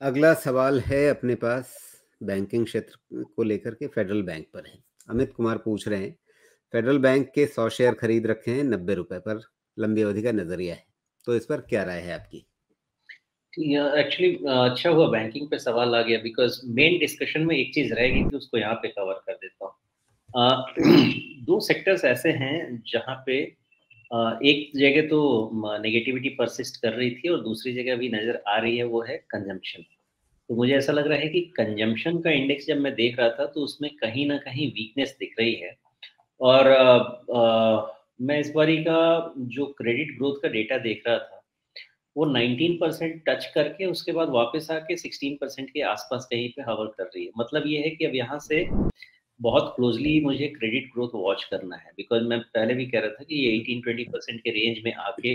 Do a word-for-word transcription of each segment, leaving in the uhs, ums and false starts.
अगला सवाल है अपने पास बैंकिंग क्षेत्र को लेकर के, फेडरल बैंक पर है। अमित कुमार पूछ रहे हैं, फेडरल बैंक के सौ शेयर खरीद रखे हैं नब्बे रुपए पर, लंबी अवधि का नजरिया है, तो इस पर क्या राय है आपकी? एक्चुअली अच्छा हुआ बैंकिंग पे सवाल आ गया, बिकॉज मेन डिस्कशन में एक चीज रह गई थी, उसको यहाँ पे कवर कर देता हूँ। uh, दो सेक्टर्स ऐसे हैं जहाँ पे uh, एक जगह तो नेगेटिविटी परसिस्ट कर रही थी और दूसरी जगह भी नजर आ रही है, वो है कंजम्पशन। तो मुझे ऐसा लग रहा है कि कंजम्पशन का इंडेक्स जब मैं देख रहा था तो उसमें कहीं ना कहीं वीकनेस दिख रही है। और uh, uh, मैं इस बारी का जो क्रेडिट ग्रोथ का डेटा देख रहा था वो नाइनटीन परसेंट टच करके उसके बाद वापस आके सिक्सटीन परसेंट के आसपास कहीं पे हवर कर रही है। मतलब ये है कि अब यहाँ से बहुत क्लोजली मुझे क्रेडिट ग्रोथ वॉच करना है, बिकॉज मैं पहले भी कह रहा था कि ये एटीन ट्वेंटी परसेंट के रेंज में आके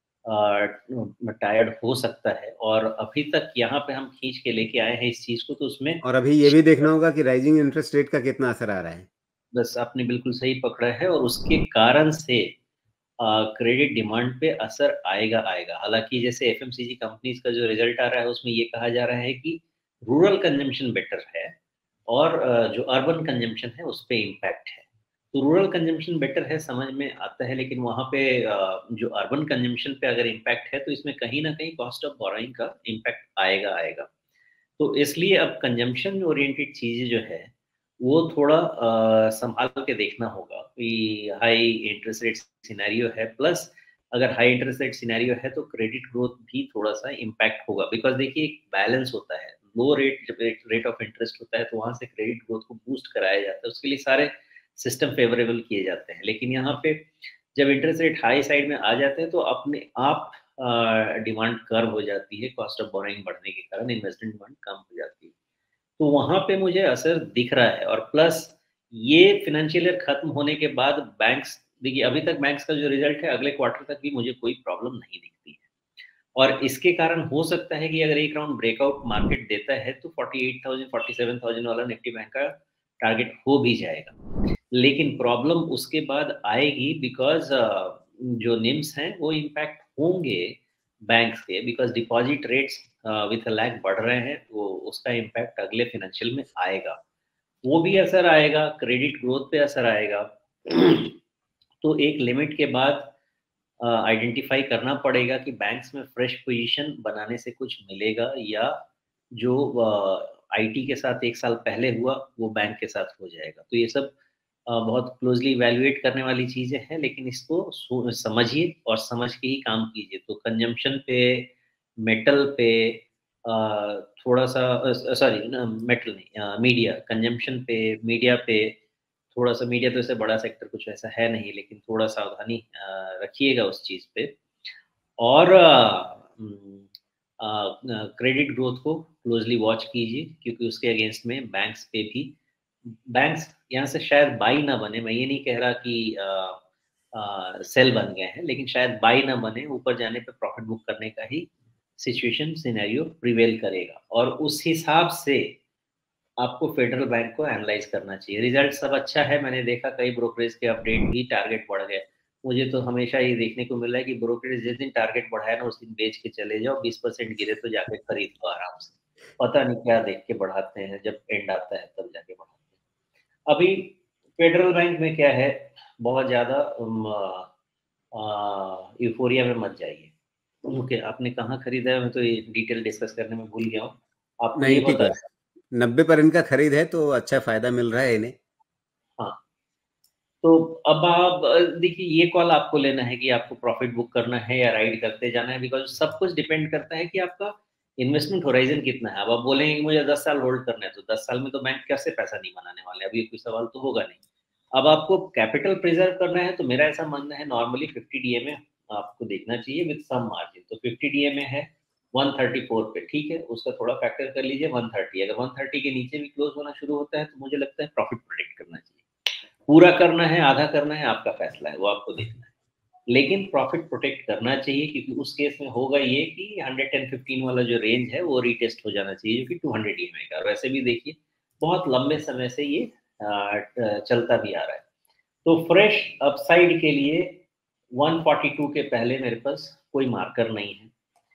टायर्ड हो सकता है। और अभी तक यहाँ पे हम खींच के लेके आए हैं इस चीज को, तो उसमें और अभी ये भी देखना होगा कि राइजिंग इंटरेस्ट रेट का कितना असर आ रहा है। बस आपने बिल्कुल सही पकड़ा है, और उसके कारण से क्रेडिट डिमांड पे असर आएगा आएगा हालांकि जैसे एफएमसीजी कंपनीज का जो रिजल्ट आ रहा है उसमें ये कहा जा रहा है कि रूरल कंजम्पशन बेटर है और uh, जो अर्बन कंजम्पशन है उस पर इम्पैक्ट है। तो रूरल कंजम्पशन बेटर है समझ में आता है, लेकिन वहाँ पे uh, जो अर्बन कंजम्पशन पे अगर इम्पैक्ट है तो इसमें कहीं ना कहीं कॉस्ट ऑफ बोरोइंग का इम्पैक्ट आएगा आएगा। तो इसलिए अब कंजम्पशन ओरिएंटेड चीजें जो है वो थोड़ा अ, संभाल के देखना होगा कि हाई इंटरेस्ट रेट सिनेरियो है, प्लस अगर हाई इंटरेस्ट रेट सिनेरियो है तो क्रेडिट ग्रोथ भी थोड़ा सा इम्पैक्ट होगा। बिकॉज देखिए एक बैलेंस होता है, लो रेट जब रेट ऑफ इंटरेस्ट होता है तो वहां से क्रेडिट ग्रोथ को बूस्ट कराया जाता है, उसके लिए सारे सिस्टम फेवरेबल किए जाते हैं। लेकिन यहाँ पे जब इंटरेस्ट रेट हाई साइड में आ जाते हैं तो अपने आप डिमांड कर्व हो जाती है, कॉस्ट ऑफ बोरोइंग बढ़ने के कारण इन्वेस्टमेंट डिमांड कम हो जाती है। तो वहां पे मुझे असर दिख रहा है। और प्लस ये फाइनेंशियल ईयर खत्म होने के बाद बैंक्स, देखिए अभी तक बैंक्स का जो रिजल्ट है अगले क्वार्टर तक भी मुझे कोई प्रॉब्लम नहीं दिखती है। और इसके कारण हो सकता है कि अगर एक राउंड ब्रेकआउट मार्केट देता है तो forty eight thousand forty seven thousand वाला निफ्टी बैंक का टारगेट हो भी जाएगा। लेकिन प्रॉब्लम उसके बाद आएगी, बिकॉज जो निम्स हैं वो इम्पैक्ट होंगे बैंक्स के, because deposit rates with lag बढ़ रहे हैं, वो उसका इम्पैक्ट अगले फाइनेंशियल में आएगा। वो भी असर आएगा, क्रेडिट ग्रोथ पे असर आएगा। तो एक लिमिट के बाद आइडेंटिफाई uh, करना पड़ेगा कि बैंक्स में फ्रेश पोजीशन बनाने से कुछ मिलेगा, या जो आईटी uh, के साथ एक साल पहले हुआ वो बैंक के साथ हो जाएगा। तो ये सब uh, बहुत क्लोजली इवैल्यूएट करने वाली चीजें हैं, लेकिन इसको समझिए और समझ के ही काम कीजिए। तो कंजम्पशन पे, मेटल पे uh, थोड़ा सा, सॉरी मेटल नहीं, मीडिया कंजम्पशन पे, मीडिया पे थोड़ा सा, मीडिया तो ऐसे बड़ा सेक्टर कुछ ऐसा है नहीं, लेकिन थोड़ा सावधानी रखिएगा उस चीज पे। और क्रेडिट ग्रोथ को क्लोजली वॉच कीजिए, क्योंकि उसके अगेंस्ट में बैंक्स पे भी, बैंक्स यहाँ से शायद बाई ना बने, मैं ये नहीं कह रहा कि सेल बन गए हैं, लेकिन शायद बाई ना बने, ऊपर जाने पे प्रॉफिट बुक करने का ही सिचुएशन सिनेरियो प्रिवेल करेगा। और उस हिसाब से आपको फेडरल बैंक को एनालाइज करना चाहिए। रिजल्ट सब अच्छा है, मैंने देखा कई ब्रोकरेज के अपडेट भी टारगेट बढ़ गए। मुझे तो हमेशा ये देखने को मिला है कि ब्रोकरेज जिस दिन टारगेट बढ़ाए ना उस दिन बेच के चले जाओ, बीस परसेंट गिरे तो जाके खरीद लो आराम से। पता नहीं क्या देख के बढ़ाते हैं, जब एंड आता है तब जाके बढ़ाते हैं। अभी फेडरल बैंक में क्या है, बहुत ज्यादा यूफोरिया में मत जाइए। ओके, आपने कहाँ खरीदा है मैं तो ये डिटेल डिस्कस करने में भूल गया हूँ, आपको ये नाइन्टी बता। पर, नब्बे पर इनका खरीद है तो अच्छा फायदा मिल रहा है इन्हें। हाँ, तो अब आप देखिए ये कॉल आपको लेना है कि आपको प्रॉफिट बुक करना है या राइड करते जाना है, बिकॉज सब कुछ डिपेंड करता है कि आपका इन्वेस्टमेंट होराइजन कितना है। अब आप बोलेंगे कि मुझे दस साल होल्ड करना है, तो दस साल में तो बैंक कैसे पैसा नहीं बनाने वाले, अभी कोई सवाल तो होगा नहीं। अब आपको कैपिटल प्रिजर्व करना है तो मेरा ऐसा मानना है नॉर्मली फिफ्टी डीए में आपको देखना चाहिए विद सम मार्जिन। तो फिफ्टी डीए में है वन थर्टी फोर पे, ठीक है, उसका थोड़ा फैक्टर कर लीजिए वन थर्टी। अगर वन थर्टी के नीचे भी क्लोज होना शुरू होता है तो मुझे लगता है प्रॉफिट प्रोटेक्ट करना चाहिए। पूरा करना है, आधा करना है, आपका फैसला है, वो आपको देखना है। लेकिन प्रॉफिट प्रोटेक्ट करना चाहिए, क्योंकि उस केस में होगा ये कि हंड्रेड टेन फिफ्टीन वाला जो रेंज है वो रीटेस्ट हो जाना चाहिए, जो कि टू हंड्रेड ईएमआई का। वैसे भी देखिए बहुत लंबे समय से ये चलता भी आ रहा है। तो फ्रेश अपसाइड के लिए वन फोर्टी टू के पहले मेरे पास कोई मार्कर नहीं है।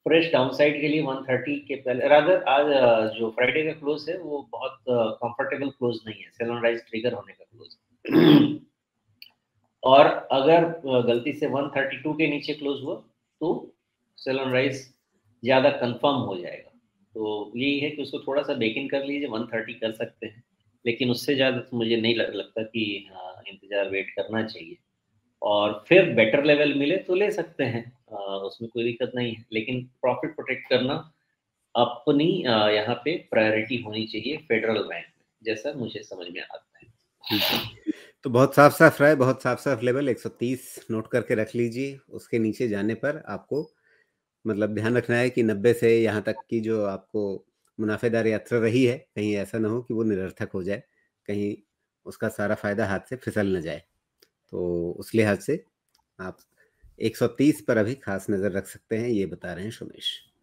फ्रेश डाउनसाइड के लिए वन थर्टी के पहले, रादर आज अ, जो फ्राइडे का क्लोज है वो बहुत कंफर्टेबल क्लोज नहीं है, सेल ऑन राइज ट्रिगर होने का क्लोज। और अगर अ, गलती से वन थर्टी टू के नीचे क्लोज हुआ तो सेल ऑन राइज ज़्यादा कंफर्म हो जाएगा। तो यही है कि उसको थोड़ा सा बेकिंग कर लीजिए, वन थर्टी कर सकते हैं, लेकिन उससे ज़्यादा तो मुझे नहीं लग, लगता कि हाँ, इंतज़ार वेट करना चाहिए। और फिर बेटर लेवल मिले तो ले सकते हैं, अ, उसमें कोई दिक्कत नहीं है, लेकिन प्रॉफिट प्रोटेक्ट करना अपनी अ, यहाँ पे प्रायोरिटी होनी चाहिए फेडरल बैंक में, जैसा मुझे समझ में आता है। जी, तो बहुत साफ-साफ रहा है, बहुत साफ-साफ लेवल एक सौ तीस नोट करके रख लीजिए। उसके नीचे जाने पर आपको मतलब ध्यान रखना है कि नब्बे से यहाँ तक की जो आपको मुनाफ़ेदार यात्रा रही है, कहीं ऐसा ना हो कि वो निरर्थक हो जाए, कहीं उसका सारा फ़ायदा हाथ से फिसल ना जाए। तो उस लिहाज से आप एक सौ तीस पर अभी ख़ास नज़र रख सकते हैं, ये बता रहे हैं सोमेश।